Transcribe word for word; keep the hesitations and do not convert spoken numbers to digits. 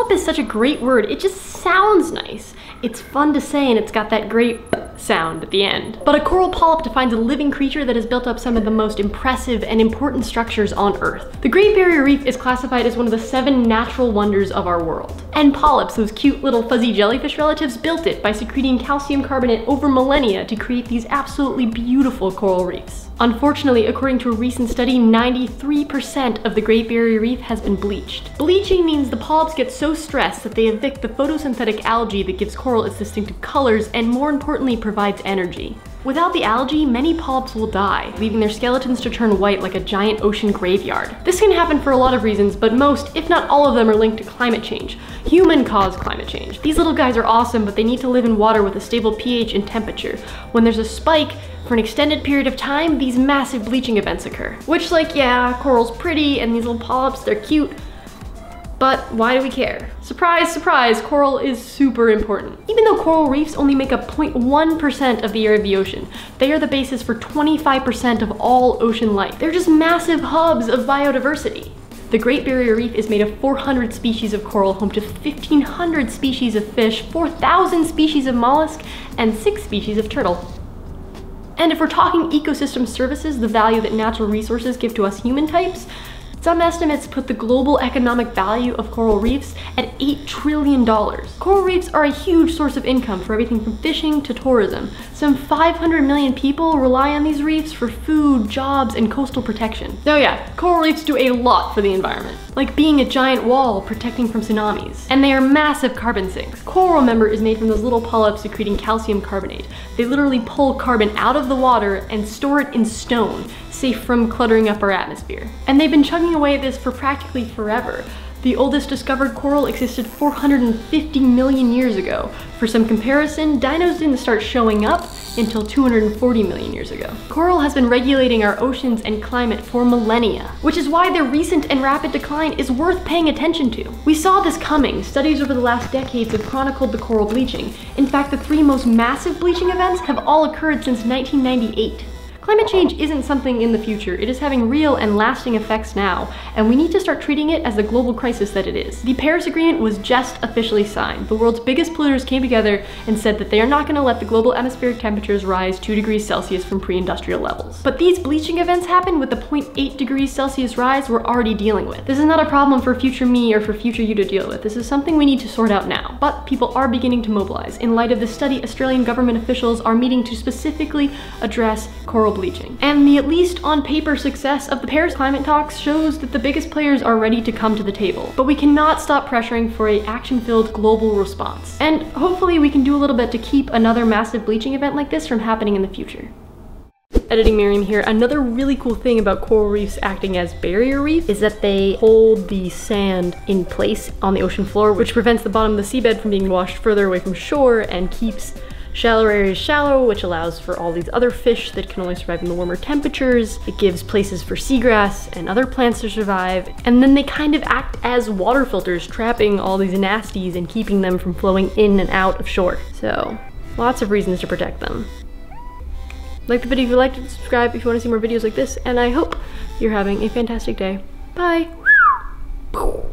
Polyp is such a great word. It just sounds nice. It's fun to say, and it's got that great sound at the end. But a coral polyp defines a living creature that has built up some of the most impressive and important structures on Earth. The Great Barrier Reef is classified as one of the seven natural wonders of our world. And polyps, those cute little fuzzy jellyfish relatives, built it by secreting calcium carbonate over millennia to create these absolutely beautiful coral reefs. Unfortunately, according to a recent study, ninety-three percent of the Great Barrier Reef has been bleached. Bleaching means the polyps get so stressed that they evict the photosynthetic algae that gives coral its distinctive colors and, more importantly, provides energy. Without the algae, many polyps will die, leaving their skeletons to turn white like a giant ocean graveyard. This can happen for a lot of reasons, but most, if not all of them, are linked to climate change. Human-caused climate change. These little guys are awesome, but they need to live in water with a stable pH and temperature. When there's a spike, for an extended period of time, these massive bleaching events occur. Which, like, yeah, coral's pretty, and these little polyps, they're cute, but why do we care? Surprise, surprise, coral is super important. Even though coral reefs only make up zero point one percent of the area of the ocean, they are the basis for twenty-five percent of all ocean life. They're just massive hubs of biodiversity. The Great Barrier Reef is made of four hundred species of coral, home to fifteen hundred species of fish, four thousand species of mollusk, and six species of turtle. And if we're talking ecosystem services, the value that natural resources give to us human types, some estimates put the global economic value of coral reefs at eight trillion dollars. Coral reefs are a huge source of income for everything from fishing to tourism. Some five hundred million people rely on these reefs for food, jobs, and coastal protection. So yeah, coral reefs do a lot for the environment, like being a giant wall protecting from tsunamis. And they are massive carbon sinks. Coral, remember, is made from those little polyps secreting calcium carbonate. They literally pull carbon out of the water and store it in stone, safe from cluttering up our atmosphere. And they've been chugging away at this for practically forever. The oldest discovered coral existed four hundred fifty million years ago. For some comparison, dinos didn't start showing up until two hundred forty million years ago. Coral has been regulating our oceans and climate for millennia, which is why their recent and rapid decline is worth paying attention to. We saw this coming. Studies over the last decades have chronicled the coral bleaching. In fact, the three most massive bleaching events have all occurred since nineteen ninety-eight. Climate change isn't something in the future, it is having real and lasting effects now, and we need to start treating it as the global crisis that it is. The Paris Agreement was just officially signed. The world's biggest polluters came together and said that they are not going to let the global atmospheric temperatures rise two degrees Celsius from pre-industrial levels. But these bleaching events happen with the zero point eight degrees Celsius rise we're already dealing with. This is not a problem for future me or for future you to deal with. This is something we need to sort out now. But people are beginning to mobilize. In light of this study, Australian government officials are meeting to specifically address coral bleaching. And the at least on paper success of the Paris climate talks shows that the biggest players are ready to come to the table. But we cannot stop pressuring for an action-filled global response. And hopefully we can do a little bit to keep another massive bleaching event like this from happening in the future. Editing Miriam here. Another really cool thing about coral reefs acting as barrier reef is that they hold the sand in place on the ocean floor, which prevents the bottom of the seabed from being washed further away from shore and keeps shallower areas shallow, which allows for all these other fish that can only survive in the warmer temperatures. It gives places for seagrass and other plants to survive. And then they kind of act as water filters, trapping all these nasties and keeping them from flowing in and out of shore. So, lots of reasons to protect them. Like the video if you liked it, subscribe if you want to see more videos like this, and I hope you're having a fantastic day. Bye!